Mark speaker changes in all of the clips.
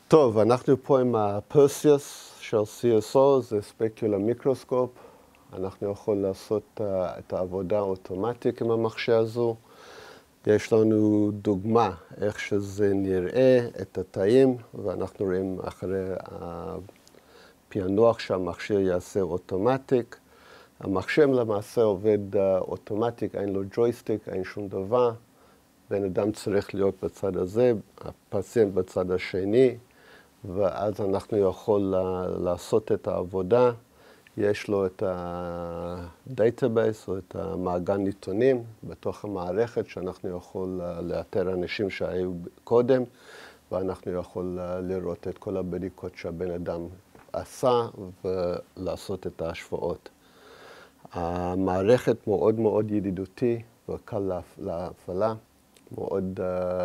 Speaker 1: טוב, אנחנו פה עם הפרסיוס של CSO, זה ספקולר מיקרוסקופ. אנחנו יכולים לעשות את העבודה האוטומטית עם המחשב הזו. יש לנו דוגמה איך שזה נראה, את התאים, ואנחנו רואים אחרי הפענוח שהמחשב יעשה אוטומטית. המחשב למעשה עובד אוטומטית, אין לו ג'ויסטיק, אין שום דבר. בן אדם צריך להיות בצד הזה, הפציינט בצד השני, ואז אנחנו יכול לעשות את העבודה. יש לו את הדאטאבייס או את המאגר נתונים בתוך המערכת, שאנחנו יכול לאתר אנשים שהיו קודם, ואנחנו יכול לראות את כל הבדיקות שהבן אדם עשה ולעשות את ההשוואות. המערכת מאוד מאוד ידידותי וקל להפעלה, מאוד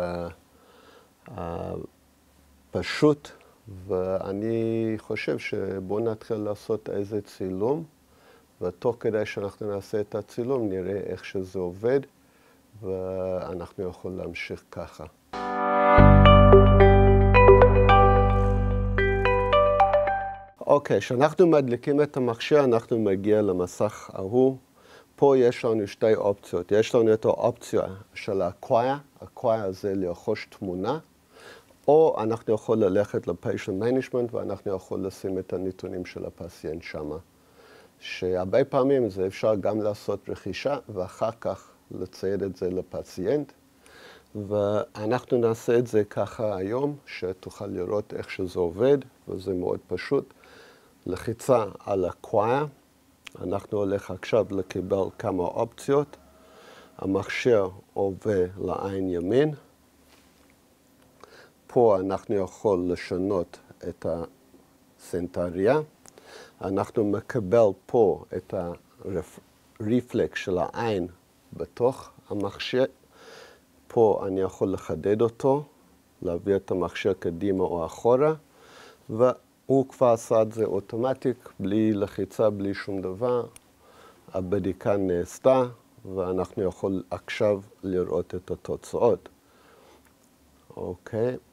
Speaker 1: פשוט, ואני חושב שבואו נתחיל לעשות איזה צילום, ותוך כדי שאנחנו נעשה את הצילום נראה איך שזה עובד, ואנחנו יכולים להמשיך ככה. אוקיי, כשאנחנו מדליקים את המחשב, אנחנו מגיע למסך ההוא. פה יש לנו שתי אופציות. יש לנו את האופציה של ה-Acquire זה לרכוש תמונה, או אנחנו יכולים ללכת ל-Patient Management, ואנחנו יכולים לשים את הנתונים של הפציינט שמה. שהרבה פעמים זה אפשר גם לעשות רכישה, ואחר כך לציין את זה לפציינט. ואנחנו נעשה את זה ככה היום, שתוכל לראות איך שזה עובד, וזה מאוד פשוט. לחיצה על Acquire, אנחנו הולך עכשיו לקבל כמה אופציות. המחשב עובר לעין ימין. פה אנחנו יכולים לשנות את הסנטריה. אנחנו מקבל פה את הרפלקס של העין בתוך המחשב. פה אני יכול לחדד אותו, להביא את המחשב קדימה או אחורה, והוא כבר עשה את זה אוטומטית, בלי לחיצה, בלי שום דבר. הבדיקה נעשתה, ואנחנו יכולים עכשיו לראות את התוצאות. אוקיי.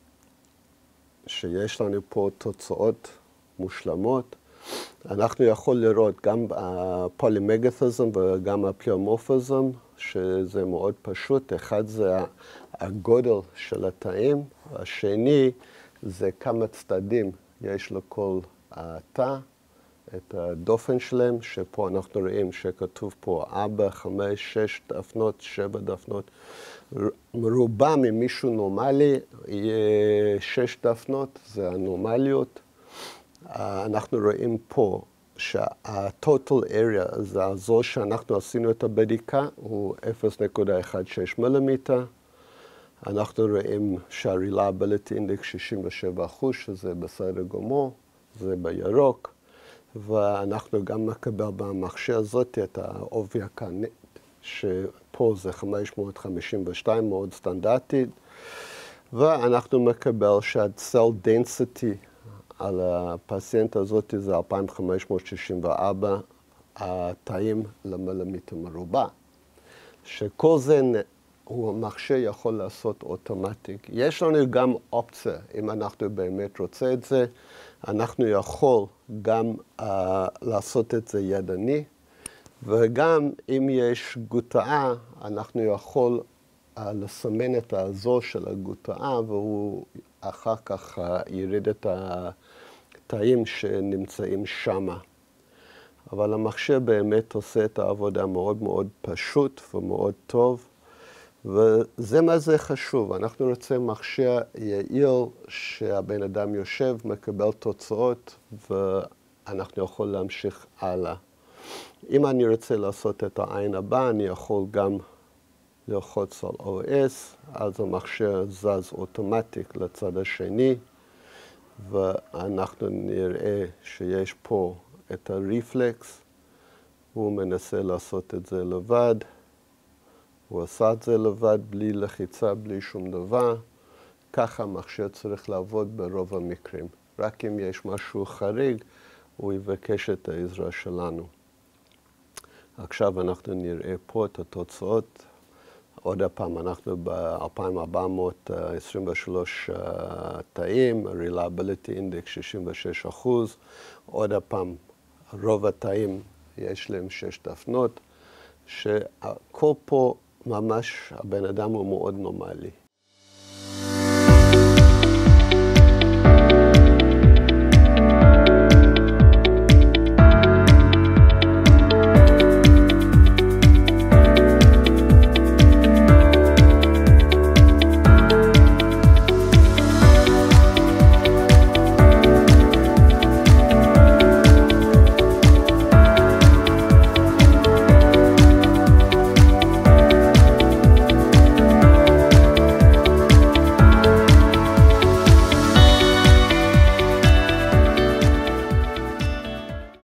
Speaker 1: שיש לנו פה תוצאות מושלמות. אנחנו יכולים לראות גם הפולימגתיזם וגם הפליומורפיזם, שזה מאוד פשוט. אחד זה הגודל של התאים, והשני זה כמה צדדים יש לכל התא, את הדופן שלהם, שפה אנחנו רואים שכתוב פה 4, 5, 6 דפנות, 7 דפנות. רובם, אם מישהו נורמלי, יהיה 6 דפנות, זה הנורמליות. אנחנו רואים פה שה-total area, זה הזו שאנחנו עשינו את הבדיקה, הוא 0.16 מילימטר. אנחנו רואים שה-reliability index 67%, שזה בסדר גמור, זה בירוק. ואנחנו גם נקבל במחשב הזאת את העובי הקנה, שפה זה 552, מאוד סטנדרטית. ואנחנו מקבל שה-cell density על הפציינט הזאת זה 2564 תאים למילימטר מרובע. שכל זה המחשב יכול לעשות אוטומטית. יש לנו גם אופציה, אם אנחנו באמת רוצים את זה, אנחנו יכול גם לעשות את זה ידני, וגם אם יש גוטאה, אנחנו יכול לסמן את האזור של הגוטאה, והוא אחר כך יריד את התאים שנמצאים שמה. אבל המחשב באמת עושה את העבודה מאוד מאוד פשוט ומאוד טוב, וזה מה זה חשוב. אנחנו רוצים מחשב יעיל שהבן אדם יושב, מקבל תוצאות, ואנחנו יכולים להמשיך הלאה. אם אני רוצה לעשות את העין הבא, אני יכול גם ללחוץ על OS, אז המחשב זז אוטומטית לצד השני, ואנחנו נראה שיש פה את הרפלקס. הוא מנסה לעשות את זה לבד. הוא עשה את זה לבד, בלי לחיצה, בלי שום דבר. ככה המחשב צריך לעבוד ברוב המקרים. רק אם יש משהו חריג, הוא יבקש את העזרה שלנו. עכשיו אנחנו נראה פה את התוצאות. עוד פעם, אנחנו ב-2,423 תאים, Reliability Index 66%. עוד פעם, רוב התאים יש להם 6 דפנות, שהכל פה ממש, הבן אדם הוא מאוד נורמלי.